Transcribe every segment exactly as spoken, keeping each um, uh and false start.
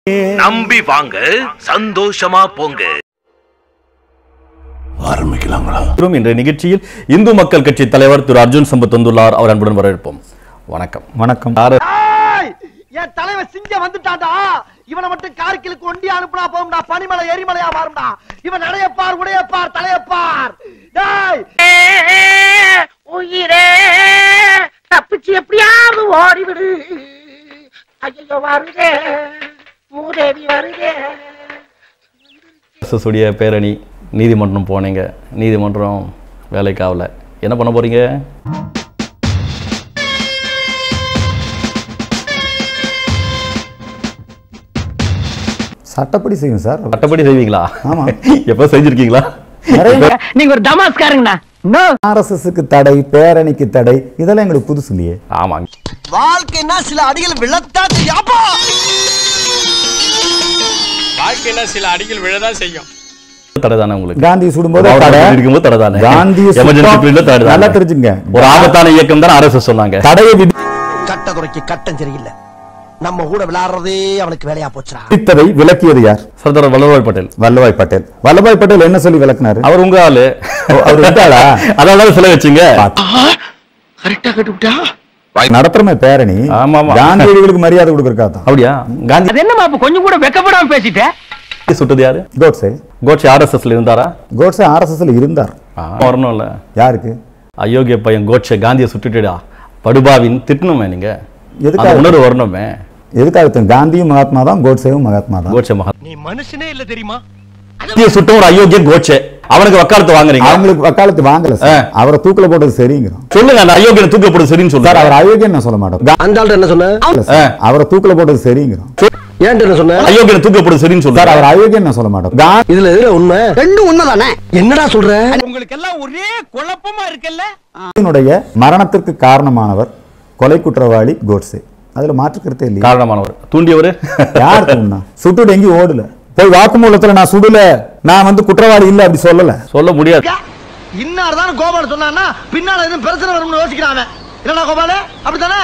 நம்பி வாங்க, சந்தோஷமா போங்க. ஆரம்பிக்கலாங்களா? இன்றைய நிகழ்ச்சியில் இந்து மக்கள் கட்சி தலைவர் திரு அர்ஜுன் சம்பத் வந்துள்ளார். அவர் அன்புடன் வரவேற்போம். வணக்கம். வணக்கம். என் தலைவன் சிங்கம் வந்துட்டான்டா. இவனை மட்டும் கார்கிலுக்கு ஒண்டி அனுப்புனா போகும்டா. பனிமலை எரிமலையா மாறும்டா. இவன் நடையப்பார், உடையப்பார், தலையப்பார். டேய் உயிரே தப்பிச்சு எப்படியாவது ஓடிவிடு. ஐயோ வருதே, மூதேவி வருதே. சுடிய பேரணி நீதிமன்றம் போனீங்க, நீதிமன்றம் வேலைக்கு ஆகல, என்ன பண்ண போறீங்க? சட்டப்படி செய்யும் சார். சட்டப்படி செய்வீங்களா? ஆமா. எப்ப செஞ்சிருக்கீங்களா? நீங்க ஒரு டமாஸ்காரங்கண்ணா. ஆர்எஸ்எஸ்க்கு தடை, பேரணிக்கு தடை, இதெல்லாம் எங்களுக்கு புதுசு இல்லையே. ஆமா. வாழ்க்கைன்னா சில அடிகள் விழத்தான் செய்யாப்பா. வாழ்க்கைன்னா சில அடிகள் விழதான் செய்யும். தடைதானே உங்களுக்கு? காந்தி சுடும்போது தடை இருக்கும்போது தடைதானே. காந்தி எமர்ஜென்சி பீரியட்ல தடை. நல்லா தெரிஞ்சுங்க. ஒரு ஆபத்தான இயக்கம் தான் ஆர்எஸ்எஸ் சொன்னாங்க. தடையை கட்ட குறைக்கு கட்டம் சரியில்லை. நம்ம கூட விளையாடுறதே அவனுக்கு வேலையா போச்சுடா. வித்ததை விளக்கியது யார்? சர்தார் வல்லபாய் பட்டேல். வல்லபாய் பட்டேல். வல்லபாய் பட்டேல் என்ன சொல்லி விளக்குனாரு? அவர் உங்க ஆளு. அவர் விட்டாளா? அதனால சொல்ல வச்சீங்க. கரெக்டா கட்டுவிட்டா. நடத்துறமே பேரணி. ஆமா ஆமா. காந்தியடிகளுக்கு மரியாதை கொடுக்கறதா? அப்படியா? காந்தி அது என்னமா அப்ப கொஞ்சம் கூட வெக்கப்படாம பேசிட்டே? சுட்டது யாரு? கோட்சே. கோட்சே ஆர்எஸ்எஸ்ல இருந்தாரா? கோட்சே ஆர்எஸ்எஸ்ல இருந்தார். வரணும்ல. யாருக்கு? அயோக்கிய பையன் கோட்சே காந்தியை சுட்டுட்டா படுபாவின் திட்டணுமே நீங்க. எதுக்காக உணர்வு வரணுமே. எதுக்காக? காந்தியும் மகாத்மா தான், கோட்சேவும் மகாத்மா தான். கோட்சே மகாத்மா. நீ மனுஷனே இல்ல தெரியுமா? காந்தியை சுட்ட ஒரு அயோக்கியன் கோட்சே. அவனுக்கு வக்காலத்து வாங்குறீங்க. அவங்களுக்கு வக்காலத்து வாங்கல சார். அவரை தூக்கில போட்டது சரிங்கிறோம். சொல்லுங்க, அந்த அயோக்கியனை தூக்கில போட்டது சரின்னு சொல்லுங்க. சார், அவர் அயோக்கியன் நான் சொல்ல மாட்டோம். அந்த ஆள்கிட்ட என்ன சொன்ன? அவரை தூக்கில போட்டது சரிங்கிறோம். ஏன்ட்டு என்ன சொன்ன? அயோக்கியனை தூக்கில போட்டது சரின்னு சொல்லுங்க. சார், அவர் அயோக்கியன் நான் சொல்ல மாட்டோம். இதுல எதுல உண்மை? ரெண்டும் உண்மைதானே. என்னடா சொல்ற? உங்களுக்கு எல்லாம் ஒரே குழப்பமா இருக்குல்ல? காந்தியினுடைய மரணத்திற்கு காரணமானவர் கொலை குற்றவாளி கோட்சே. அதுல மாற்று கருத்தே இல்லையா? காரணமானவர் தூண்டியவர் யார் தூண்டினா? சுட்டு எங்கி ஓடல. போய் வாக்குமூலத்துல நான் சுடல, நான் வந்து குற்றவாளி இல்ல அப்படி சொல்லல. சொல்ல முடியாது. இன்னார்தான் கோபால் சொன்னான்னா பின்னால எதுவும் பிரச்சனை வரும்னு யோசிக்கிறாங்க. என்னடா கோபால், அப்படித்தானே?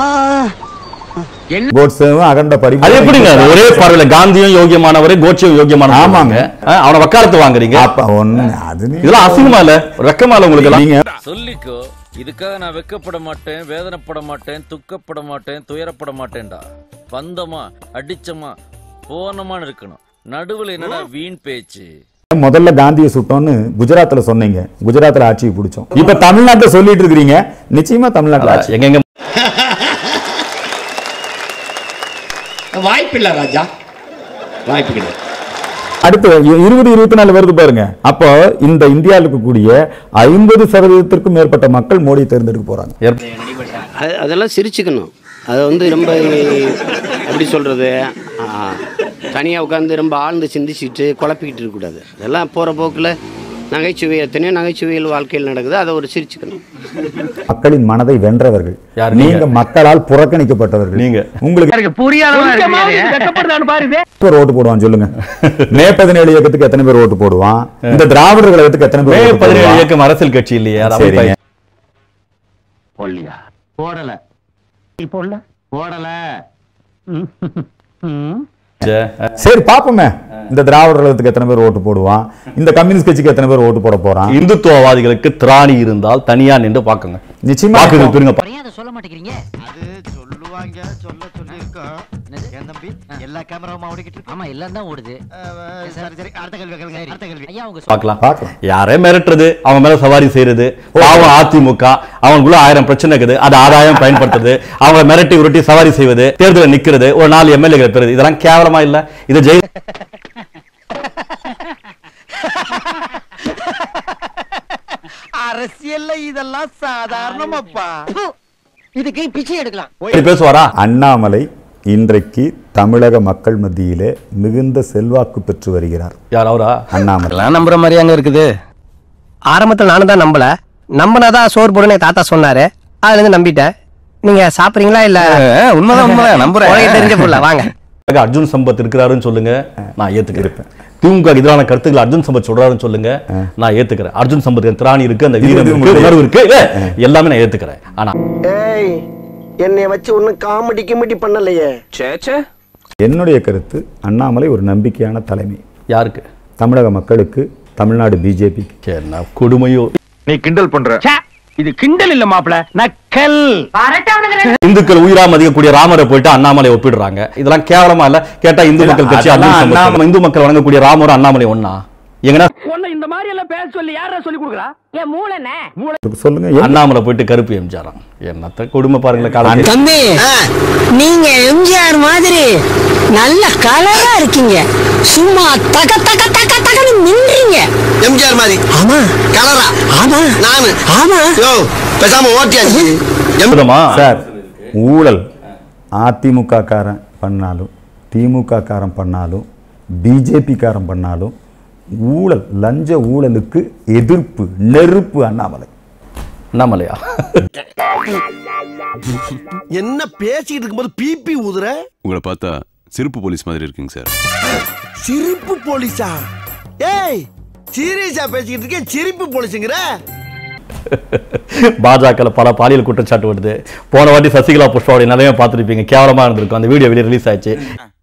கோட்சேவும் அகண்ட பரிபூரண. அது எப்படிங்க? ஒரே பார்வையில காந்தியும் யோகியமானவரே, கோட்சேவும் யோகியமானவர். ஆமாங்க. அவனை வக்காலத்து வாங்குறீங்க. அப்ப ஒண்ணு அது இதெல்லாம் அசிங்கமா இல்ல? வெக்கமா இல்ல உங்களுக்கு? நீங்க சொல்லிக்கோ, இதுக்காக நான் வெக்கப்பட மாட்டேன், வேதனைப்பட மாட்டேன், துக்கப்பட மாட்டேன், துயரப்பட மாட்டேன்டா. பந்தமா அடிச்சமா போனமான்னு இருக்கணும். நடுவுல என்னடா வீண் பேச்சு? முதல்ல காந்தியை சுட்டோம்னு குஜராத்ல சொன்னீங்க, குஜராத்ல ஆட்சியை பிடிச்சோம். இப்ப தமிழ்நாட்டுல சொல்லிட்டு இருக்கீங்க. நிச்சயமா தமிழ்நாட்டுல ஆட்சி எங்க எங்க வாய்ப்பு இல்ல ராஜா, வாய்ப்பு கிடையாது. அடுத்து இருபது இருபத்தி நாலு வருது பாருங்க. அப்போ இந்த இந்தியாவில் இருக்கக்கூடிய ஐம்பது சதவீதத்திற்கும் மேற்பட்ட மக்கள் மோடியை தேர்ந்தெடுக்க போறாங்க. அதெல்லாம் சிரிச்சுக்கணும். அதை வந்து ரொம்ப எப்படி சொல்கிறது, தனியாக உட்காந்து ரொம்ப ஆழ்ந்து சிந்திச்சுட்டு குழப்பிக்கிட்டு இருக்கக்கூடாது. அதெல்லாம் போகிற போக்கில் நகைச்சுவை, எத்தனையோ நகைச்சுவைகள் வாழ்க்கையில் நடக்குது. அதை ஒரு சிரிச்சுக்கணும். மக்களின் மனதை வென்றவர்கள் நீங்க, மக்களால் புறக்கணிக்கப்பட்டவர்கள் நீங்க. உங்களுக்கு ஓட்டு போடுவான் சொல்லுங்க. மே பதினேழு இயக்கத்துக்கு எத்தனை பேர் ஓட்டு போடுவான்? இந்த திராவிடர் கழகத்துக்கு எத்தனை பேர்? மே பதினேழு இயக்கம் அரசியல் கட்சி இல்லையா? போடல போடல போடல. சரி பாப்போமே, இந்த திராவிடர் கழகத்துக்கு எத்தனை பேர் ஓட்டு போடுவான்? இந்த கம்யூனிஸ்ட் கட்சிக்கு எத்தனை பேர் ஓட்டு போட போறான்? இந்துத்துவவாதிகளுக்கு திராணி இருந்தால் தனியா நின்று பாக்குங்க. நிச்சயமா சொல்ல மாட்டேங்கிறீங்க. அது சொல்லுவாங்க, சொல்ல சொல்லி இருக்கோம். என் தம்பி எல்லா கேமராவும் ஓடிக்கிட்டு இருக்கு. ஆமா, எல்லாம் தான் ஓடுது. சரி சரி, அடுத்த கேள்வி கேளுங்க. அடுத்த கேள்வி ஐயா, உங்க பார்க்கலாம். பார்க்கலாம். யாரே மிரட்டுறது, அவங்க மேல சவாரி செய்யறது, பாவம் அதிமுக, அவங்களுக்குள்ள ஆயிரம் பிரச்சனை இருக்குது, அது ஆதாயம் பயன்படுத்துறது, அவங்க மிரட்டி உருட்டி சவாரி செய்வது, தேர்தலில் நிக்கிறது, ஒரு நாலு எம்எல்ஏ பெறுது, இதெல்லாம் கேவலமா இல்ல? இது ஜெய் அரசியல்ல இதெல்லாம் சாதாரணமாப்பா. இதுக்கு பிச்சை எடுக்கலாம். பேசுவாரா? அண்ணாமலை இன்றைக்கு தமிழக மக்கள் மத்தியிலே மிகுந்த செல்வாக்கு பெற்று வருகிறார். யார் அவரா? அண்ணாமலை. நம்புற மாதிரி அங்கே இருக்குது. ஆரம்பத்தில் நானும் தான் நம்பல. நம்பினாதான் சோறு போடுன்னு தாத்தா சொன்னாரு. அதுல இருந்து நம்பிட்டேன். நீங்க சாப்பிடுறீங்களா? இல்ல உண்மைதான், உண்மைதான் நம்புறேன். தெரிஞ்ச போல வாங்க. அர்ஜுன் சம்பத் இருக்கிறாருன்னு சொல்லுங்க, நான் ஏத்துக்கிறேன். திமுக எதிரான கருத்துக்கள் அர்ஜுன் சம்பத் சொல்றாருன்னு சொல்லுங்க, நான் ஏத்துக்கிறேன். அர்ஜுன் சம்பத் திராணி இருக்கு, அந்த வீரம் இருக்கு, உணர்வு இருக்கு, எல்லாமே நான் ஏத்துக்கிறேன். ஆனா என்னைய வச்சு ஒன்னும் காமெடி கிமெடி பண்ணலையே. சேச்சே என்னுடைய கருத்து அண்ணாமலை ஒரு நம்பிக்கையான தலைமை. யாருக்கு? தமிழக மக்களுக்கு, தமிழ்நாடு பிஜேபிக்கு. என்ன கொடுமையோ. நீ கிண்டல் பண்ற. இது கிண்டல் இல்ல மாப்ள, நக்கல். இந்துக்கள் உயிரா மதிக்கக்கூடிய ராமரை போயிட்டு அண்ணாமலை ஒப்பிடுறாங்க. இதெல்லாம் கேவலமா இல்ல? கேட்டா இந்து மக்கள் கட்சி, இந்து மக்கள் வணங்கக்கூடிய ராமர் அண்ணாமலை ஒண்ணா? எங்கனா இந்த மாதிரி எல்லாம் பேச சொல்லி யாரா சொல்லி கொடுக்குறா? ஏன் மூளைனே மூளை சொல்லுங்க. அண்ணாமலை போயிட்டு கருப்பு எம்ஜிஆர். என்னத்த கொடுமை பாருங்களேன். காலம் தம்பி, நீங்க எம்ஜிஆர் மாதிரி நல்ல கலரா இருக்கீங்க. சும்மா தக தக தக தகன்னு நின்றீங்க. எம்ஜிஆர் மாதிரி. ஆமா. கலரா. ஆமா. நானு. ஆமா. யோ பேசாம ஓட்டியாச்சு. சார், ஊழல் அதிமுக காரன் பண்ணாலும், திமுக காரன் பண்ணாலும், பிஜேபி காரன் பண்ணாலும், ஊழல் லஞ்ச ஊழலுக்கு எதிர்ப்பு நெருப்பு அண்ணாமலை. அண்ணாமலையா? என்ன பேசிட்டு இருக்கும்போது பிபி ஊதுற? உங்களை பார்த்தா சிரிப்பு போலீஸ் மாதிரி இருக்குங்க சார். சிரிப்பு போலீஸா? ஏய், சீரியஸா பேசிக்கிட்டு இருக்கேன், சிரிப்பு போலீஸுங்கற? பாஜக பல பாலியல் குற்றச்சாட்டு வருது. போன வாட்டி சசிகலா புஷ்பாவுடைய நிலைமை பார்த்துருப்பீங்க, கேவலமா இருந்திருக்கும். அந்த வீடியோ வெளியே ரிலீஸ் ஆயிடுச்சு.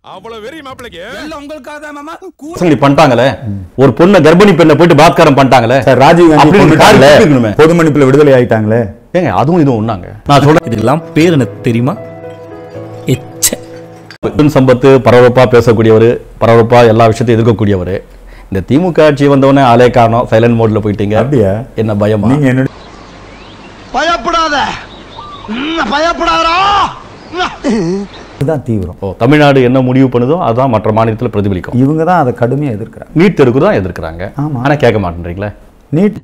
பண்ணிட்டாங்களே, ஒரு பொண்ணை கர்ப்பிணி பெண்ணை போயிட்டு பாத்காரம் பண்ணிட்டாங்களே. ராஜீவ் காந்தி பொது மன்னிப்புல விடுதலை ஆயிட்டாங்களே. ஏங்க அதுவும் இதுவும் ஒண்ணாங்க. நான் சொல்றேன், இதெல்லாம் பேர் எனக்கு தெரியுமா? சம்பத்து பரபரப்பா பேசக்கூடியவர், பரபரப்பா எல்லா விஷயத்தையும் எதிர்க்கக்கூடியவர். இந்த திமுக ஆட்சி வந்தவனே ஆளே காரணம், சைலண்ட் மோட்ல போயிட்டீங்க. அப்படியா? என்ன பயமா? நீங்க என்ன பயப்படாத, பயப்படாதடா. இதுதான் தீவிரம். ஓ, தமிழ்நாடு என்ன முடிவு பண்ணுதோ அதான் மற்ற மாநிலத்தில் பிரதிபலிக்கும். இவங்க தான் அதை கடுமையா எதிர்க்கிறாங்க. நீட் தேர்வுக்கு தான் எதிர்க்கிறாங்க. ஆனா கேட்க மாட்டேன்றீங்களே. நீட்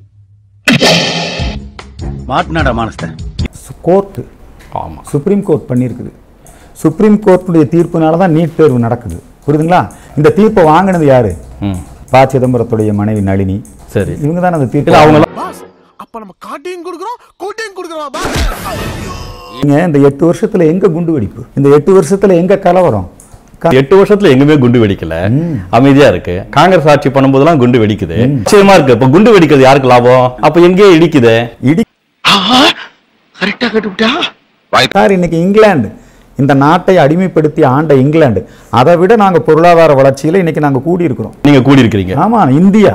மாட்நாடா மானஸ்த கோர்ட், ஆமா, சுப்ரீம் கோர்ட் பண்ணியிருக்குது. சுப்ரீம் கோர்ட்டுடைய தீர்ப்புனால தான் நீட் தேர்வு நடக்குது. புரியுதுங்களா? இந்த தீர்ப்பை வாங்கினது யாரு? ப. சிதம்பரத்துடைய மனைவி நளினி. சரி, இவங்க தான் அந்த தீர்ப்பு. அவங்க அப்ப நம்ம காட்டையும் கொடுக்குறோம், கோட்டையும் கொடுக்குறோம். நீங்க இந்த எட்டு வருஷத்துல எங்க குண்டு வெடிப்பு? இந்த எட்டு வருஷத்துல எங்க கலவரம்? எட்டு வருஷத்துல எங்குமே குண்டு வெடிக்கல, அமைதியா இருக்கு. காங்கிரஸ் ஆட்சி பண்ணும்போதெல்லாம் குண்டு வெடிக்குது. நிச்சயமா இருக்கு. இப்ப குண்டு வெடிக்கிறது யாருக்கு லாபம்? அப்ப எங்கே இடிக்குது? இடி கரெக்டா கட்டுவிட்டா. சார், இன்னைக்கு இங்கிலாந்து இந்த நாட்டை அடிமைப்படுத்தி ஆண்ட இங்கிலாந்து, அதை விட நாங்க பொருளாதார வளர்ச்சியில இன்னைக்கு நாங்க கூடி இருக்கிறோம். நீங்க கூடி இருக்கிறீங்க. ஆமா, இந்தியா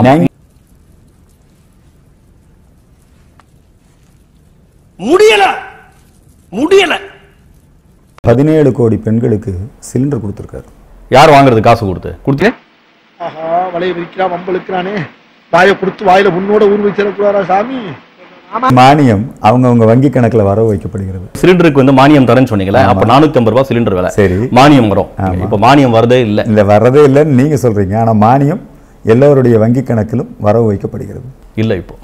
முடியல முடியல. பதினேழு கோடி பெண்களுக்கு சிலிண்டர் கொடுத்திருக்காரு. யார் வாங்குறது? காசு கொடுத்து கொடுத்து. ஆஹா, வலைய விரிக்கிறான், வம்பளுக்கிறானே. வாயை கொடுத்து வாயில முன்னோட ஊர் வச்சிருக்கிறாரா சாமி? மானியம் அவங்கவங்க வங்கி கணக்குல வரவு வைக்கப்படுகிறது. சிலிண்டருக்கு வந்து மானியம் தரேன்னு சொன்னீங்களே, அப்ப நானூத்தி ஐம்பது ரூபாய் சிலிண்டர் விலை. சரி, மானியம் வரும். இப்ப மானியம் வரதே இல்ல. இல்ல, வரதே இல்லைன்னு நீங்க சொல்றீங்க. ஆனா மானியம் எல்லோருடைய வங்கி கணக்கிலும் வரவு வைக்கப்படுகிறது. இல்ல இப்போ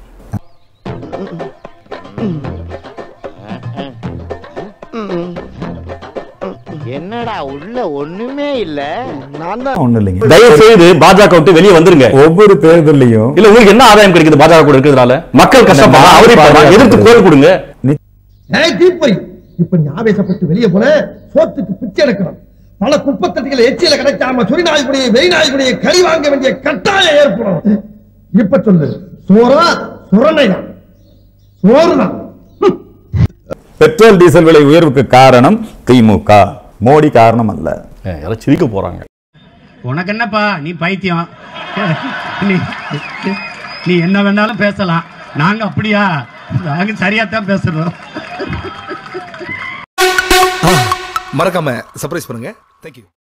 என்னடா உள்ள ஒண்ணுமே இல்ல. நான் தான் ஒண்ணு இல்லைங்க. தயவு செய்து பாஜக விட்டு வெளியே வந்துருங்க. ஒவ்வொரு தேர்தலையும் இல்ல உங்களுக்கு என்ன ஆதாயம் கிடைக்குது பாஜக கூட இருக்கிறதுனால? மக்கள் கஷ்டப்பா அவரே எதிர்த்து குரல் கொடுங்க. தீப்பொறி இப்ப நீ ஆவேசப்பட்டு வெளியே போல சோத்துக்கு பிச்சை எடுக்கணும். பல குப்பத்தட்டிகளை எச்சியில கிடைக்காம சொறி நாய்க்குடியை வெய் நாய்க்குடியை கறி வாங்க வேண்டிய கட்டாயம் ஏற்படும். இப்ப சொல்லு, சோறா சுரணையா? சோறுதான். பெட்ரோல் டீசல் விலை உயர்வுக்கு காரணம் திமுக, மோடி காரணம் அல்ல. யாரும் சிரிக்க போறாங்க. உனக்கு என்னப்பா, நீ பைத்தியம். நீ என்ன வேணாலும் பேசலாம், நாங்க அப்படியா? நாங்க சரியாத்தான் பேசுறோம். மறக்காம சர்ப்ரைஸ் பண்ணுங்க. தேங்க்யூ.